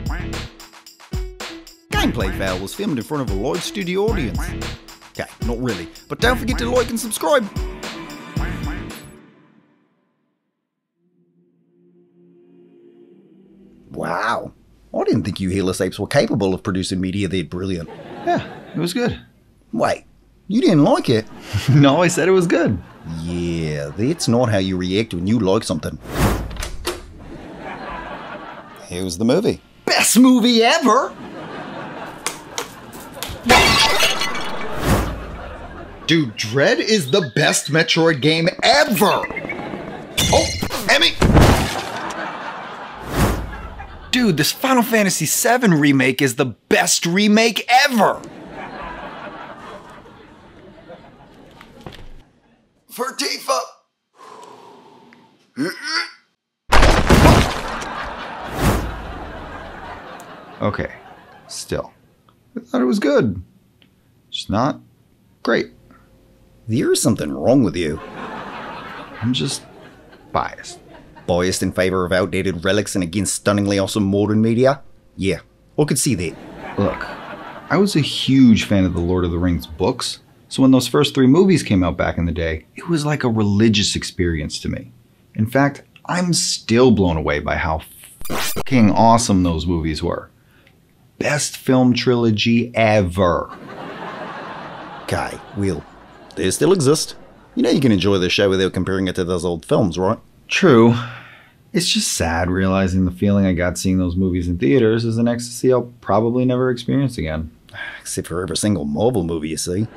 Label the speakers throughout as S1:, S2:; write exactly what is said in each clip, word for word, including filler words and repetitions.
S1: Gameplay Fowl was filmed in front of a live studio audience. Okay, not really, but don't forget to like and subscribe. Wow, I didn't think you hairless apes were capable of producing media that brilliant.
S2: Yeah, it was good.
S1: Wait, you didn't like it?
S2: No, I said it was good.
S1: Yeah, that's not how you react when you like something. Here's the movie. Best movie ever! Dude, Dread is the best Metroid game ever! Oh, Emmy! Dude, this Final Fantasy seven remake is the best remake ever! For Tifa!
S2: Okay, still. I thought it was good. Just not great.
S1: There's something wrong with you.
S2: I'm just biased.
S1: Biased in favor of outdated relics and against stunningly awesome modern media? Yeah, I could see that.
S2: Look, I was a huge fan of the Lord of the Rings books, so when those first three movies came out back in the day, it was like a religious experience to me. In fact, I'm still blown away by how fucking awesome those movies were. Best film trilogy ever.
S1: Okay, well, they still exist. You know you can enjoy the show without comparing it to those old films, right?
S2: True. It's just sad realizing the feeling I got seeing those movies in theaters is an ecstasy I'll probably never experience again.
S1: Except for every single Marvel movie you see.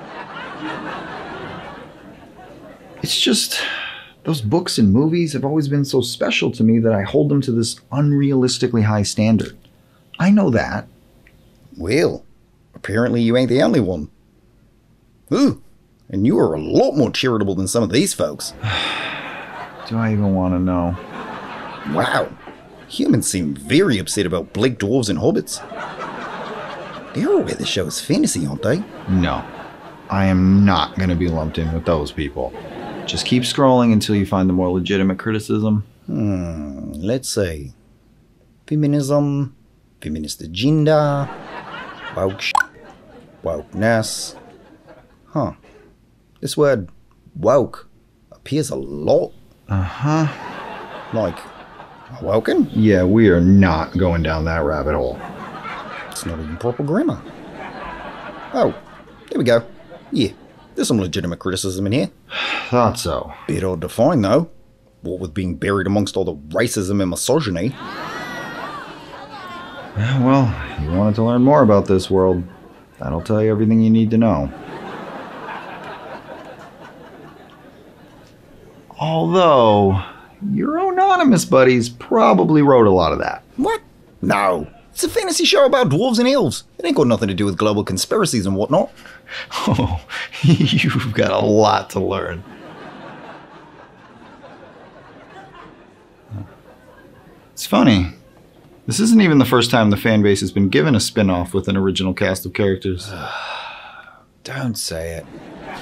S2: It's just, those books and movies have always been so special to me that I hold them to this unrealistically high standard. I know that.
S1: Well, apparently you ain't the only one. Ooh, and you are a lot more charitable than some of these folks.
S2: Do I even want to know?
S1: Wow, humans seem very upset about bleak dwarves and hobbits. They're aware the show is fantasy, aren't they?
S2: No, I am not going to be lumped in with those people. Just keep scrolling until you find the more legitimate criticism.
S1: Hmm, let's see. Feminism, feminist agenda, woke sh wokeness. Huh. This word, woke, appears a lot.
S2: Uh-huh.
S1: Like, awoken?
S2: Yeah, we are not going down that rabbit hole.
S1: It's not even proper grammar. Oh, there we go. Yeah, there's some legitimate criticism in here.
S2: Thought so.
S1: Bit odd to find, though. What with being buried amongst all the racism and misogyny.
S2: Well, you wanted to learn more about this world. That'll tell you everything you need to know. Although, your anonymous buddies probably wrote a lot of that.
S1: What? No. It's a fantasy show about dwarves and elves. It ain't got nothing to do with global conspiracies and whatnot.
S2: Oh, you've got a lot to learn. It's funny. This isn't even the first time the fan base has been given a spin-off with an original cast of characters.
S1: Don't say it.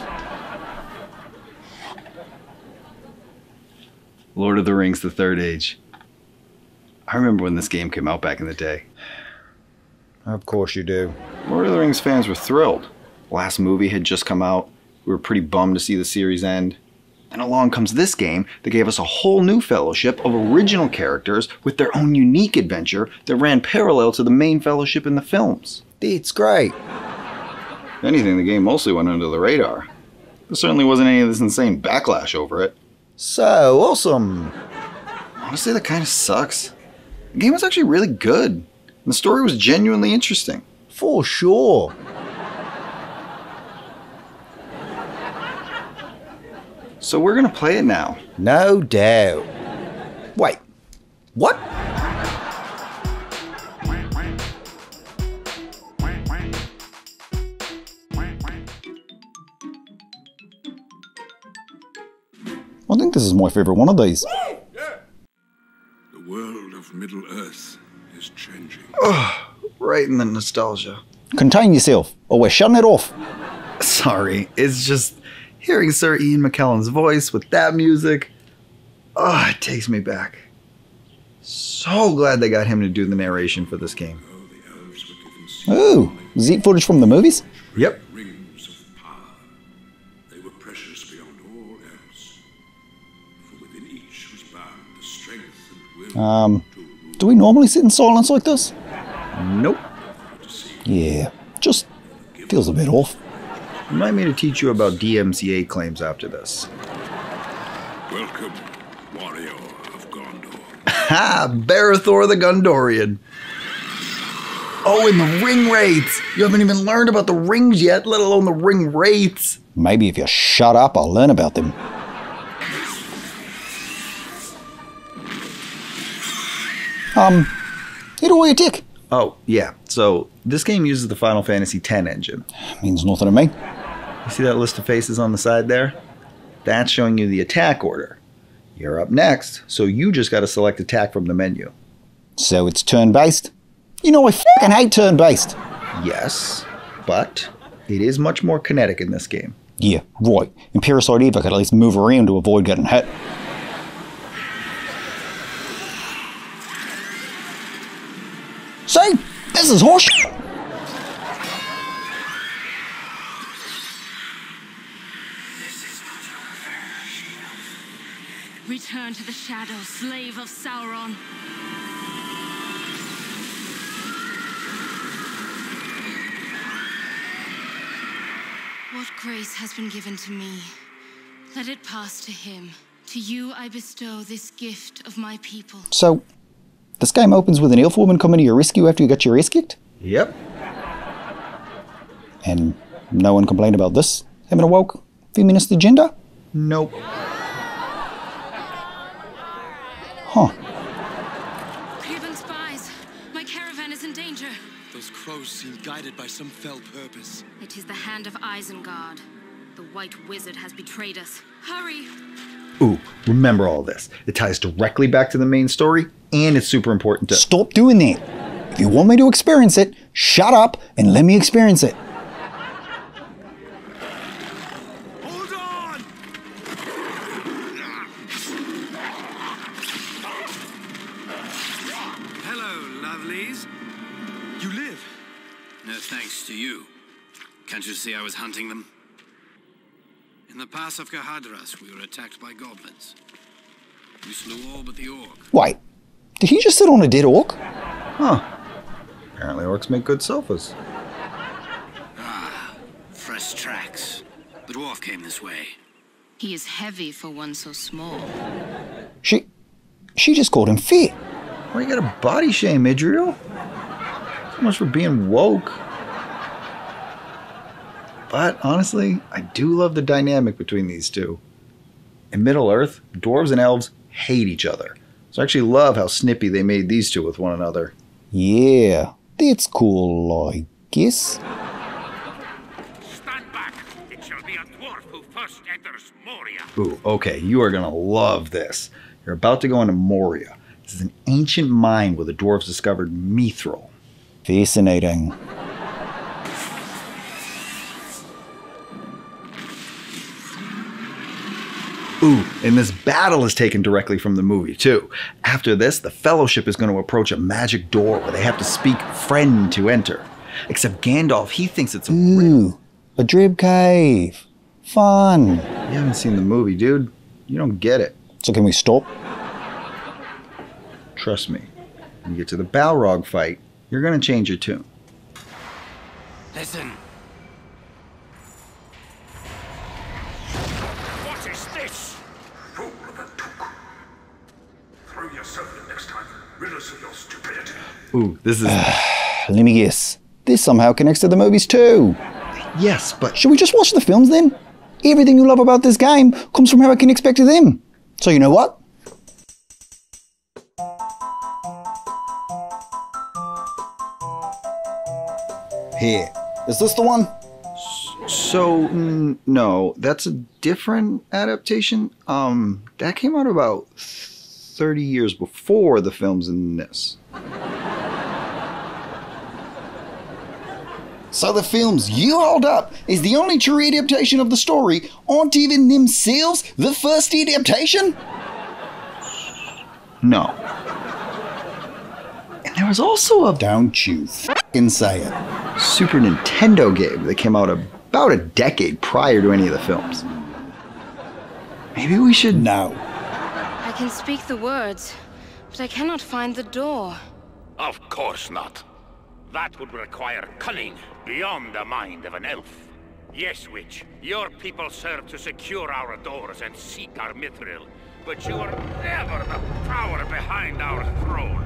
S2: Lord of the Rings: The Third Age. I remember when this game came out back in the day.
S1: Of course you do.
S2: Lord of the Rings fans were thrilled. The last movie had just come out. We were pretty bummed to see the series end. Then along comes this game that gave us a whole new fellowship of original characters with their own unique adventure that ran parallel to the main fellowship in the films.
S1: It's great.
S2: If anything, the game mostly went under the radar. There certainly wasn't any of this insane backlash over it.
S1: So awesome.
S2: Honestly, that kind of sucks. The game was actually really good. And the story was genuinely interesting.
S1: For sure.
S2: So we're gonna play it now.
S1: No doubt. Wait, what? I think this is my favorite one of these.
S3: The world of Middle-earth is changing.
S2: Ugh, right in the nostalgia.
S1: Contain yourself, or we're shutting it off.
S2: Sorry, it's just hearing Sir Ian McKellen's voice with that music. Oh, it takes me back. So glad they got him to do the narration for this game.
S1: Ooh, is it footage from the movies?
S2: Yep.
S3: Rings of power. They were precious beyond all else. For within each was bound the strength and will
S1: Um,
S3: to rule.
S1: do we normally sit in silence like this?
S2: Nope.
S1: Yeah, just feels a bit off.
S2: Remind me to teach you about D M C A claims after this.
S3: Welcome, warrior of Gondor.
S2: Ha! Barathor the Gondorian. Oh, and the ring wraiths! You haven't even learned about the rings yet, let alone the ring wraiths.
S1: Maybe if you shut up, I'll learn about them. Um, how do I attack?
S2: Oh, yeah. So, this game uses the Final Fantasy X engine.
S1: Means nothing to me.
S2: You see that list of faces on the side there? That's showing you the attack order. You're up next, so you just gotta select attack from the menu.
S1: So it's turn-based? You know I fucking hate turn-based.
S2: Yes, but it is much more kinetic in this game.
S1: Yeah, right. In Parasite Eve I could at least move around to avoid getting hit. See? This is horse.
S4: Return to the shadows, slave of Sauron. What grace has been given to me, let it pass to him. To you I bestow this gift of my people.
S1: So, this game opens with an elf woman coming to your rescue after you got your ass kicked?
S2: Yep.
S1: And no one complained about this having a woke feminist agenda?
S2: Nope.
S1: Huh.
S4: Cuban spies, my caravan is in danger.
S5: Those crows seem guided by some fell purpose.
S4: It is the hand of Isengard. The White Wizard has betrayed us. Hurry!
S2: Ooh, remember all this. It ties directly back to the main story, and it's super important to-
S1: Stop doing that. If you want me to experience it, shut up and let me experience it.
S5: Hold on! Hello, lovelies. You live?
S6: No thanks to you. Can't you see I was hunting them? In the pass of Kahadras, we were attacked by goblins. We slew all but the orc.
S1: Wait, did he just sit on a dead orc?
S2: Huh. Apparently orcs make good sofas.
S6: Ah, fresh tracks. The dwarf came this way.
S4: He is heavy for one so small.
S1: She... she just called him fat.
S2: Why you gotta body shame, Idriel? So much for being woke. But honestly, I do love the dynamic between these two. In Middle-earth, dwarves and elves hate each other. So I actually love how snippy they made these two with one another.
S1: Yeah, that's cool, I guess.
S7: Stand back! It shall be a dwarf who first enters Moria.
S2: Ooh, okay, you are gonna love this. You're about to go into Moria. This is an ancient mine where the dwarves discovered mithril.
S1: Fascinating.
S2: Ooh, and this battle is taken directly from the movie, too. After this, the Fellowship is going to approach a magic door where they have to speak friend to enter. Except Gandalf, he thinks it's a
S1: Ooh, a drib cave. Fun.
S2: You haven't seen the movie, dude. You don't get it.
S1: So can we stop?
S2: Trust me. When you get to the Balrog fight, you're going to change your tune.
S6: Listen.
S7: What is this? Fool of a took. Throw yourself in next time. Rid us of your stupidity.
S2: Ooh, this is...
S1: Let me guess. This somehow connects to the movies too.
S2: yes, but...
S1: Should we just watch the films then? Everything you love about this game comes from how it connects back to them. So you know what? Here. Is this the one?
S2: So, mm, no, that's a different adaptation. Um, that came out about thirty years before the films in this.
S1: So the films you hold up is the only true adaptation of the story aren't even themselves the first adaptation?
S2: No. And there was also a
S1: Don't you f***ing say it.
S2: Super Nintendo game that came out about a decade prior to any of the films. Maybe we should...
S1: No.
S4: I can speak the words, but I cannot find the door.
S7: Of course not. That would require cunning beyond the mind of an elf. Yes, witch, your people serve to secure our doors and seek our mithril, but you are never the power behind our throne.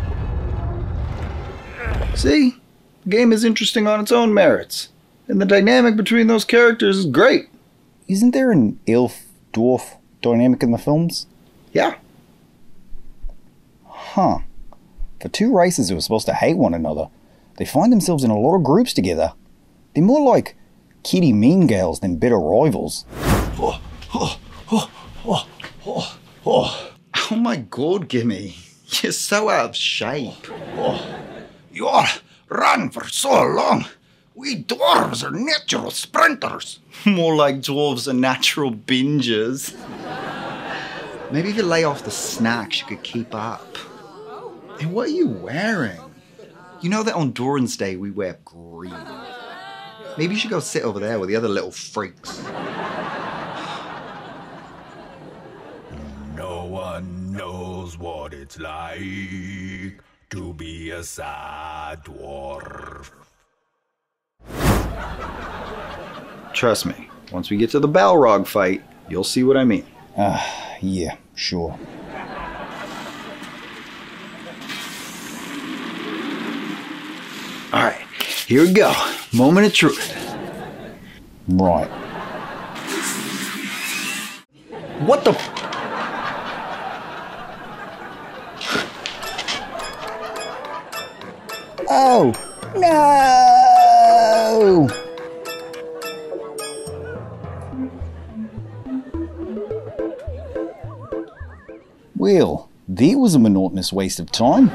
S2: See? The game is interesting on its own merits. And the dynamic between those characters is great.
S1: Isn't there an elf-dwarf dynamic in the films?
S2: Yeah.
S1: Huh. For two races who are supposed to hate one another, they find themselves in a lot of groups together. They're more like kitty mean girls than bitter rivals.
S2: Oh, oh, oh, oh, oh, oh. Oh my god, Gimme. You're so out of shape.
S7: Oh. You're run for so long. We dwarves are natural sprinters.
S2: More like dwarves are natural bingers. Maybe if you lay off the snacks, you could keep up. And what are you wearing? You know that on Doran's Day we wear green. Maybe you should go sit over there with the other little freaks.
S8: No one knows what it's like to be a sad dwarf.
S2: Trust me, once we get to the Balrog fight, you'll see what I mean.
S1: Ah, uh, yeah, sure.
S2: Alright, here we go. Moment of truth.
S1: Right.
S2: What the f-
S1: Oh! No! Well, there was a monotonous waste of time.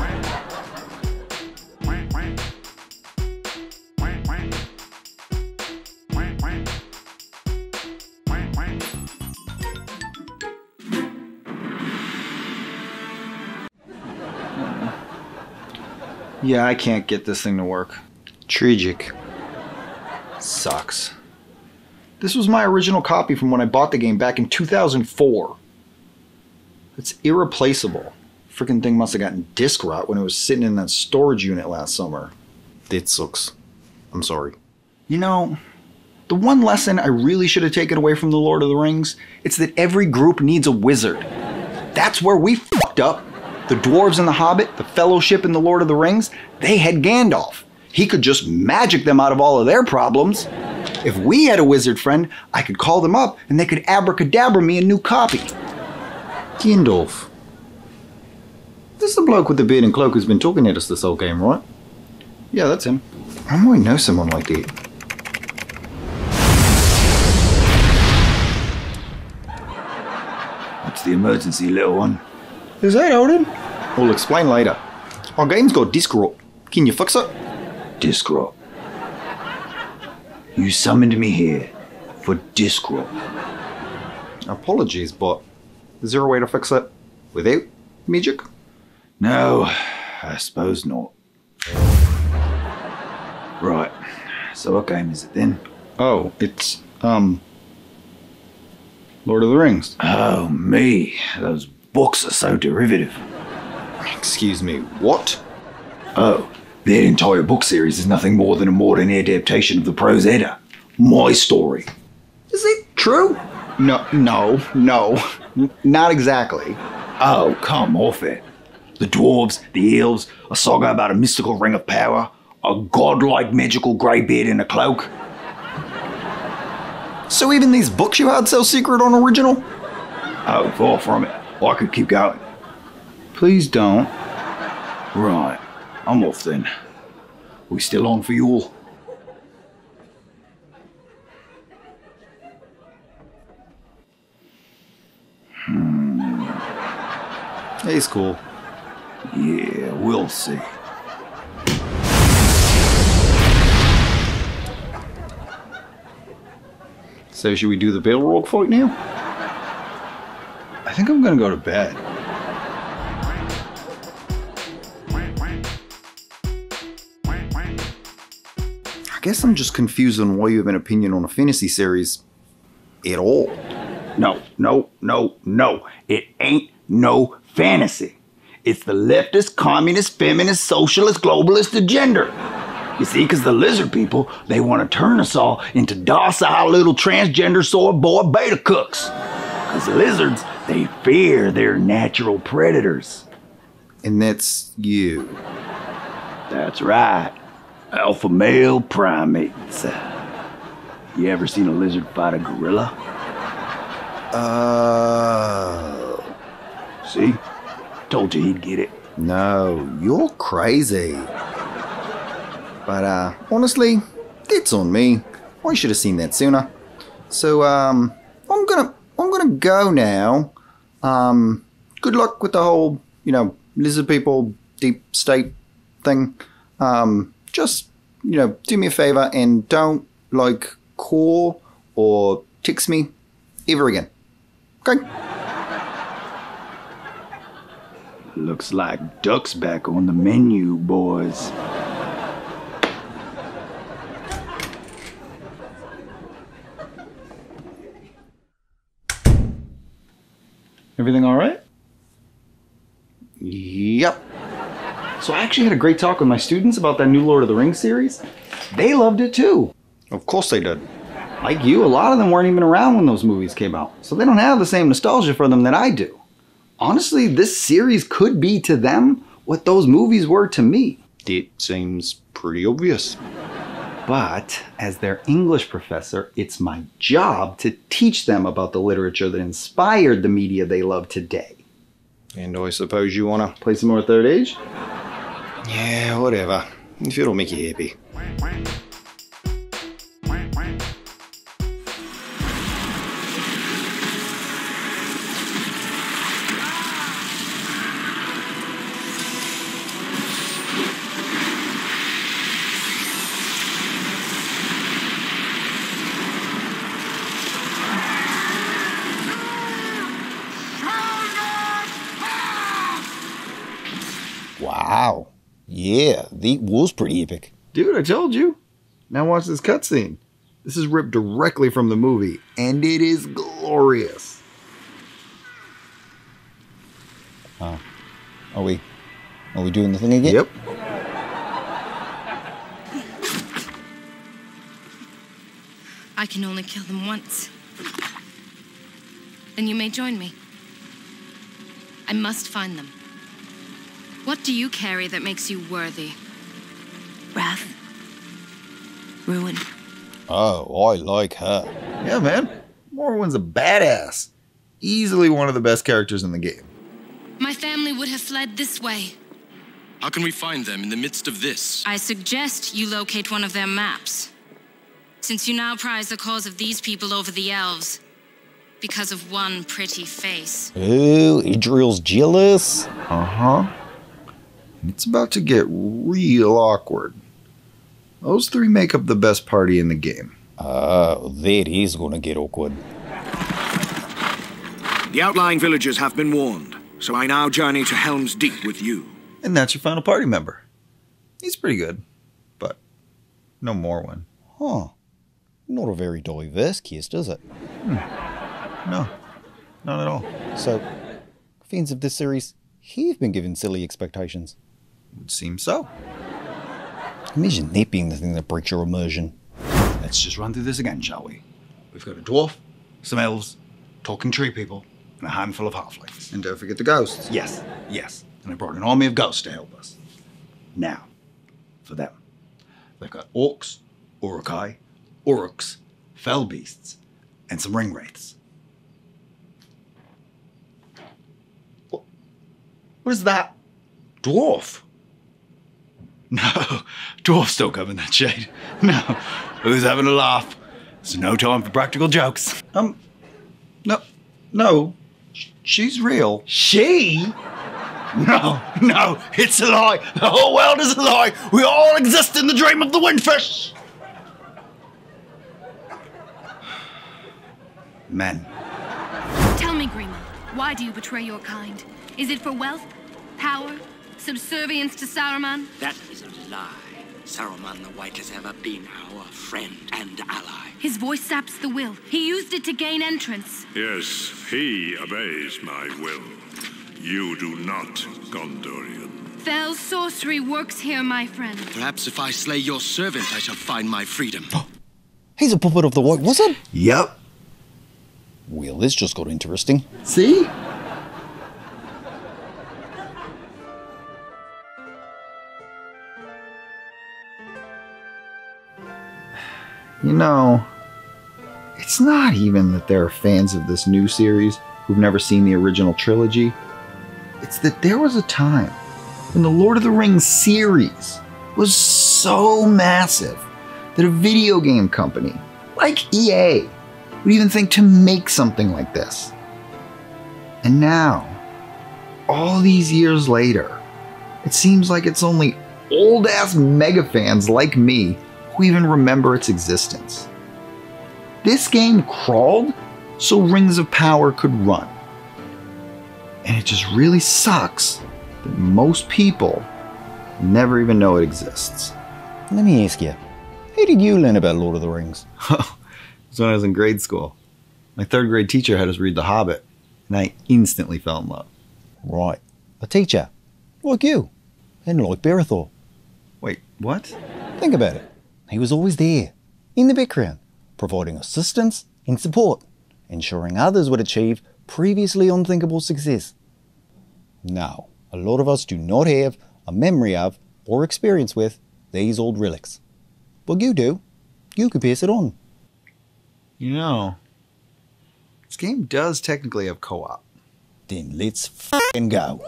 S2: Yeah, I can't get this thing to work. Tragic. Sucks. This was my original copy from when I bought the game back in two thousand four. It's irreplaceable. Freaking thing must have gotten disc rot when it was sitting in that storage unit last summer.
S1: That sucks. I'm sorry.
S2: You know, the one lesson I really should have taken away from The Lord of the Rings, it's that every group needs a wizard. That's where we fucked up. The dwarves in The Hobbit, the Fellowship in The Lord of the Rings, they had Gandalf. He could just magic them out of all of their problems. If we had a wizard friend, I could call them up and they could abracadabra me a new copy.
S1: Gandalf. This is the bloke with the beard and cloak who's been talking at us this whole game, right?
S2: Yeah, that's him. I might know someone like that.
S7: What's the emergency, little one?
S2: Is that Odin? We'll explain later. Our game's got disc rot. Can you fix it?
S7: Disc rot. You summoned me here for disc rot.
S2: Apologies, but is there a way to fix it without magic?
S7: No, I suppose not. Right, so what game is it then?
S2: Oh, it's, um, Lord of the Rings.
S7: Oh, me. Those books are so derivative.
S2: Excuse me, what?
S7: Oh, that entire book series is nothing more than a modern adaptation of the prose Edda. My story.
S2: Is it true? No, no, no, N- not exactly.
S7: Oh, come off it. The dwarves, the elves, a saga about a mystical ring of power, a godlike magical greybeard in a cloak.
S2: So even these books you had sell secret on original?
S7: Oh, far from it. I could keep going.
S2: Please don't.
S7: Right, I'm off then. We still on for you all?
S2: Hmm. He's cool.
S7: Yeah, we'll see.
S2: So should we do the Balrog fight now? I think I'm gonna go to bed. guess I'm just confused on why you have an opinion on a fantasy series at all.
S9: No, no, no, no. It ain't no fantasy. It's the leftist, communist, feminist, socialist, globalist agenda. You see, because the lizard people, they want to turn us all into docile little transgender soy boy beta cooks. Because lizards, they fear their natural predators.
S2: And that's you.
S9: That's right. Alpha male primates. You ever seen a lizard fight a gorilla?
S2: Oh.
S9: See? Told you he'd get it.
S2: No, you're crazy. But, uh, honestly, it's on me. I should have seen that sooner. So, um, I'm gonna, I'm gonna go now. Um, good luck with the whole, you know, lizard people, deep state thing. Um, just, you know, do me a favor and don't, like, call or text me ever again. Okay?
S9: Looks like duck's back on the menu, boys.
S2: Everything all right? Yep. So I actually had a great talk with my students about that new Lord of the Rings series. They loved it too. Of course they did. Like you, a lot of them weren't even around when those movies came out, so they don't have the same nostalgia for them that I do. Honestly, this series could be to them what those movies were to me. It seems pretty obvious. But as their English professor, it's my job to teach them about the literature that inspired the media they love today. And I suppose you want to play some more Third Age? Yeah, whatever. If it'll make you happy.
S1: Wow. Yeah, that was pretty epic.
S2: Dude, I told you. Now watch this cutscene. This is ripped directly from the movie, and it is glorious.
S1: Uh, are we, are we doing the thing again?
S2: Yep.
S4: I can only kill them once. Then you may join me. I must find them. What do you carry that makes you worthy? Wrath. Ruin.
S1: Oh, I like her.
S2: Yeah, man. Morwen's a badass. Easily one of the best characters in the game.
S4: My family would have fled this way.
S5: How can we find them in the midst of this?
S4: I suggest you locate one of their maps. Since you now prize the cause of these people over the elves. Because of one pretty face.
S1: Oh, Idril's jealous.
S2: Uh-huh. It's about to get real awkward. Those three make up the best party in the game.
S1: Oh, that is gonna get awkward.
S10: The outlying villagers have been warned, so I now journey to Helm's Deep with you.
S2: And that's your final party member. He's pretty good, but no Morwen.
S1: Huh. Not a very diverse cast, is it?
S2: Hmm. No, not at all.
S1: So, fans of this series have been given silly expectations.
S2: Would seem so.
S1: Imagine that being the thing that breaks your immersion.
S9: Let's just run through this again, shall we? We've got a dwarf, some elves, talking tree people, and a handful of halflings.
S2: And don't forget the ghosts.
S9: Yes, yes. And I brought an army of ghosts to help us. Now, for them. They've got orcs, urukai, uruks, fell beasts, and some ring wraiths. What? What is that? Dwarf? No, dwarfs don't come in that shade. No, who's having a laugh? There's no time for practical jokes.
S2: Um, no, no, she's real.
S9: She? No, no, it's a lie. The whole world is a lie. We all exist in the dream of the windfish. Men.
S11: Tell me, Grima, why do you betray your kind? Is it for wealth, power, subservience to Saruman?
S12: That is a lie.
S5: Saruman the White has ever been our friend and ally.
S11: His voice saps the will. He used it to gain entrance.
S3: Yes, he obeys my will. You do not, Gondorian.
S11: Fell sorcery works here, my friend.
S5: Perhaps if I slay your servant, I shall find my freedom.
S1: He's a puppet of the White Wizard?
S2: Yep.
S1: Well, this just got interesting.
S2: See? You know, it's not even that there are fans of this new series who've never seen the original trilogy. It's that there was a time when the Lord of the Rings series was so massive that a video game company like E A would even think to make something like this. And now, all these years later, it seems like it's only old-ass mega fans like me who even remember its existence. This game crawled so Rings of Power could run. And it just really sucks that most people never even know it exists.
S1: Let me ask you, how did you learn about Lord of the Rings?
S2: It was when I was in grade school. My third grade teacher had us read The Hobbit, and I instantly fell in love.
S1: Right. A teacher. Like you. And like Berethor.
S2: Wait, what?
S1: Think about it. He was always there, in the background, providing assistance and support, ensuring others would achieve previously unthinkable success. Now, a lot of us do not have a memory of or experience with these old relics. But you do. You could pass it on.
S2: You know, this game does technically have co-op.
S1: Then let's f***ing go.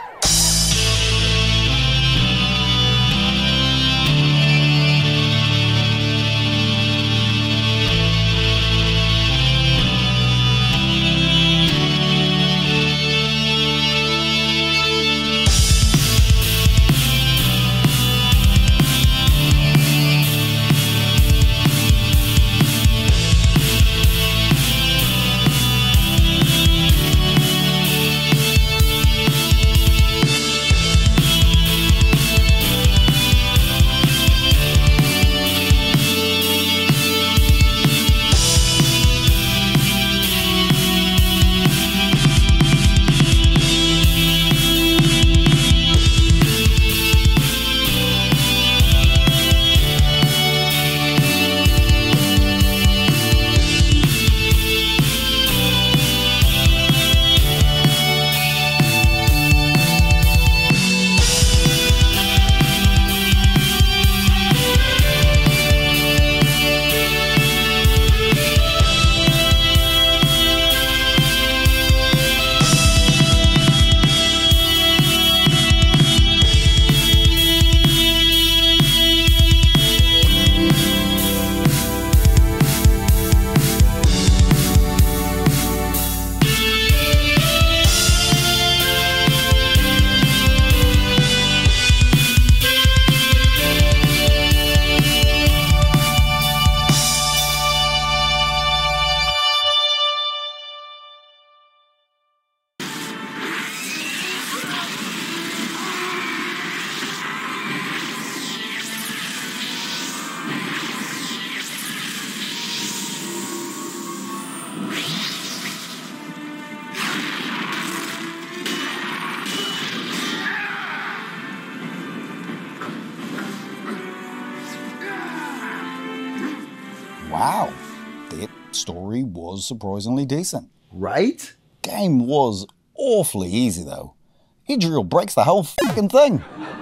S1: Wow, that story was surprisingly decent.
S2: Right?
S1: Game was awfully easy though. Idril breaks the whole fucking thing.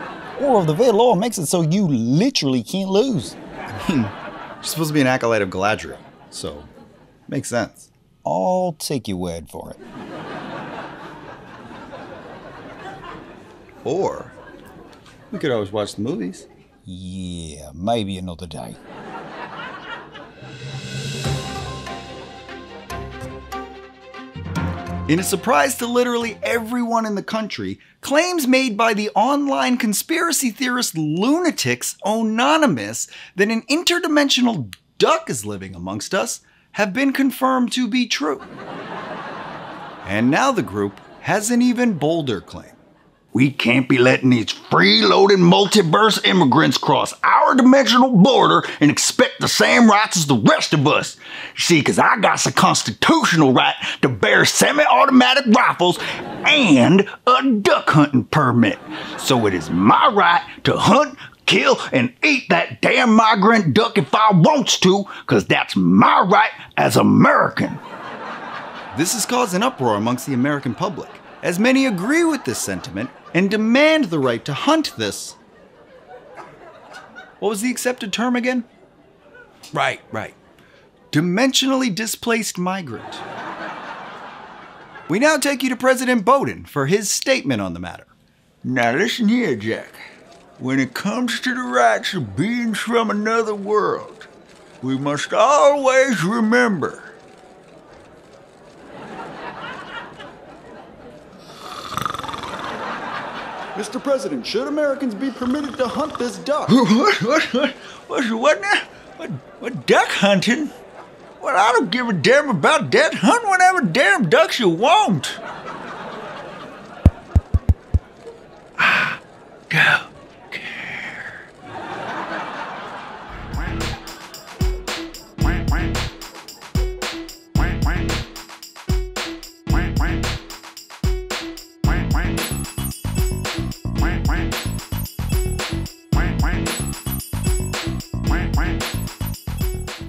S1: Or of the Vet Law makes it so you literally can't lose.
S2: I mean, you're supposed to be an acolyte of Galadriel, so makes sense.
S1: I'll take your word for it.
S2: Or we could always watch the movies.
S1: Yeah, maybe another day.
S2: In a surprise to literally everyone in the country, claims made by the online conspiracy theorist lunatics Anonymous that an interdimensional duck is living amongst us have been confirmed to be true. And now the group has an even bolder claim.
S9: We can't be letting these freeloading multiverse immigrants cross our our dimensional border and expect the same rights as the rest of us. You see, because I got a constitutional right to bear semi-automatic rifles and a duck hunting permit. So it is my right to hunt, kill, and eat that damn migrant duck if I wants to, because that's my right as American.
S2: This has caused an uproar amongst the American public, as many agree with this sentiment and demand the right to hunt this. What was the accepted term again? Right, right. Dimensionally displaced migrant. We now take you to President Bowden for his statement on the matter.
S9: Now listen here, Jack. When it comes to the rights of beings from another world, we must always remember
S2: Mister President, should Americans be permitted to hunt this duck?
S9: What? What? What? What? What now? What? What? Duck hunting? Well, I don't give a damn about that. Hunt whatever damn ducks you want. Ah, go.